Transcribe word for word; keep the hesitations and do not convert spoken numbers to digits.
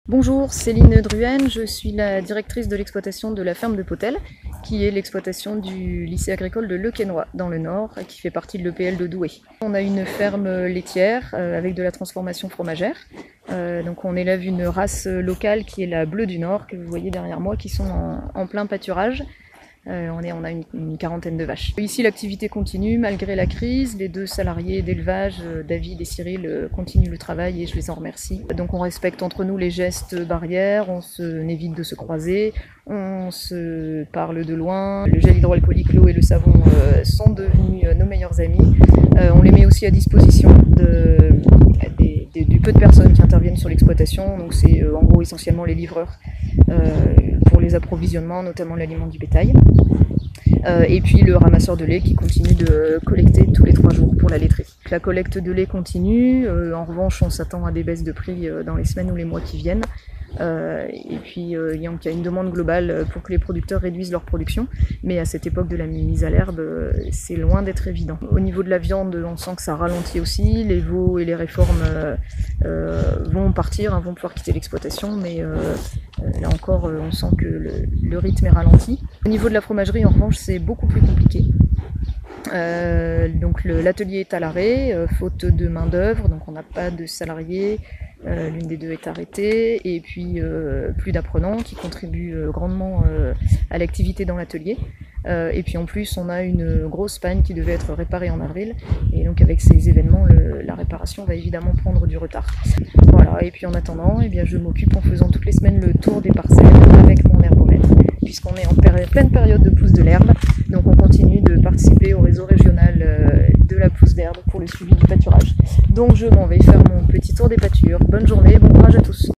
Bonjour, Céline Druhen, je suis la directrice de l'exploitation de la ferme de Potel, qui est l'exploitation du lycée agricole de Lequesnoy dans le Nord, qui fait partie de l'E P L de Douai. On a une ferme laitière euh, avec de la transformation fromagère. Euh, donc on élève une race locale qui est la Bleue du Nord, que vous voyez derrière moi, qui sont en, en plein pâturage. Euh, on, est, on a une, une quarantaine de vaches. Ici l'activité continue malgré la crise, les deux salariés d'élevage, euh, David et Cyril, euh, continuent le travail et je les en remercie. Donc on respecte entre nous les gestes barrières, on, se, on évite de se croiser, on se parle de loin. Le gel hydroalcoolique, l'eau et le savon euh, sont devenus euh, nos meilleurs amis. Euh, on les met aussi à disposition de, des, des, du peu de personnes qui interviennent sur l'exploitation, donc c'est euh, en gros essentiellement les livreurs euh, pour les approvisionnements, notamment l'aliment du bétail. Euh, et puis le ramasseur de lait qui continue de collecter tous les trois jours pour la laiterie. La collecte de lait continue, euh, en revanche on s'attend à des baisses de prix euh, dans les semaines ou les mois qui viennent. Euh, et puis euh, il y a une demande globale pour que les producteurs réduisent leur production, mais à cette époque de la mise à l'herbe, euh, c'est loin d'être évident. Au niveau de la viande, on sent que ça ralentit aussi, les veaux et les réformes euh, euh, vont partir, hein, vont pouvoir quitter l'exploitation, mais euh, euh, là encore euh, on sent que le, le rythme est ralenti. Au niveau de la fromagerie en revanche c'est beaucoup plus compliqué. Euh, donc l'atelier est à l'arrêt, euh, faute de main d'œuvre, donc on n'a pas de salariés, euh, l'une des deux est arrêtée, et puis euh, plus d'apprenants qui contribuent euh, grandement euh, à l'activité dans l'atelier. Euh, et puis en plus on a une grosse panne qui devait être réparée en avril, et donc avec ces événements le, la réparation va évidemment prendre du retard. Voilà, et puis en attendant, eh bien, je m'occupe en faisant toutes les semaines le tour des parcelles avec mon herbomètre, puisqu'on est en péri pleine période de pousse de l'herbe, donc on continue de participer au réseau régional euh, de la pousse d'herbe pour le suivi du pâturage. Donc je m'en vais faire mon petit tour des pâtures. Bonne journée, bon courage à tous.